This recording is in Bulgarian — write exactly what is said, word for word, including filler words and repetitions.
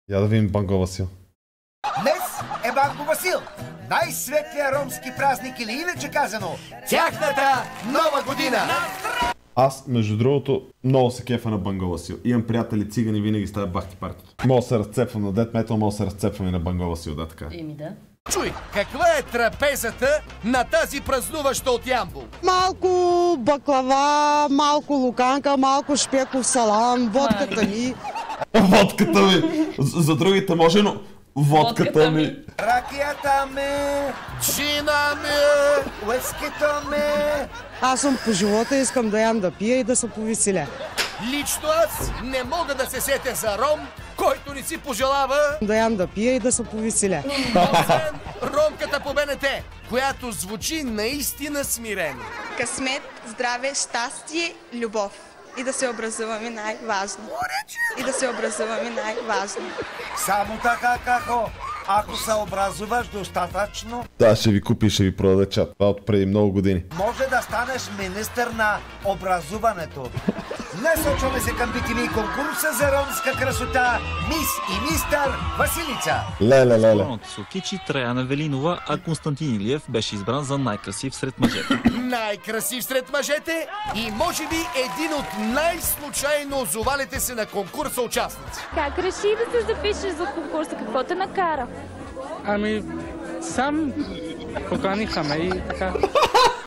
Я да видим Банго Васил. Днес е Банго Васил, най-светлия ромски празник или иначе казано, тяхната нова година! Аз, между другото, много се кефа на Банго Васил. Имам приятели цигани, винаги ставят бахти партито. Мога да се разцепвам на Death Metal, мога да се разцепвам и на Банго Васил, да така. Еми да. Чуй, каква е трапезата на тази празнуваща от Ямбол? Малко баклава, малко луканка, малко шпеков салам, водката ми. Водката ми! За, за другите може, но водката, водката ми. ми. Ракията ми, джина ми, уискито ми. Аз съм по живота, искам да ям, да пия и да се повеселя. Лично аз не мога да се сетя за ром, който не си пожелава да ям, да пия и да се повеселя. Освен ромката по БНТ, която звучи наистина смирено. Късмет, здраве, щастие, любов. И да се образуваме най-важно. И да се образуваме най-важно. Само така, како? Ако се образуваш достатъчно, да, ще ви купи и ще ви продаде чат. Това от преди много години. Може да станеш министър на образуването. Днес очваме се към би ти ви конкурса за ромска красота Мис и мистър Василица. Леле, леле. Скромното Сокичи Траяна Велинова, а Константин Илиев беше избран за най-красив сред мъжете. Най-красив сред мъжете и може би един от най-случайно озовалите се на конкурса участници. Как реши да се запишеш за конкурса? Какво те накара? Ами, сам поканиха ме и така.